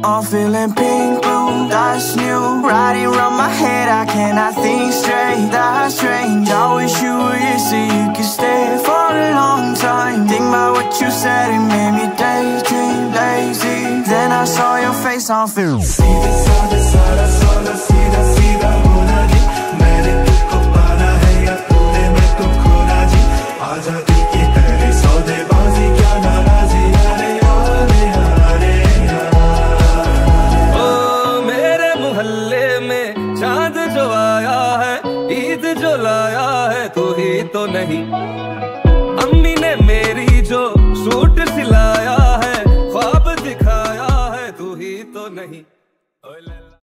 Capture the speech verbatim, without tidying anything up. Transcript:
I'm feeling pink, blue, that's new. Riding around my head, I cannot think straight. That's strange, I wish you were here so you could stay for a long time. Think about what you said, it made me daydream, lazy. Then I saw your face on film. सीधे साधे सारा सारा सीधा सीधा होना जी. मैंने तुझको पाना है या तूने मेरे को खोना जी. आजादी की तेरी सौदेबाजी क्या नाराजी. अरे यारे यारे यार. ओ मेरे मोहल्ले में चांद जो आया है, ईद जो लाया है, तू ही तो नहीं. अम्मी ने मेरी जो सूट सिलाया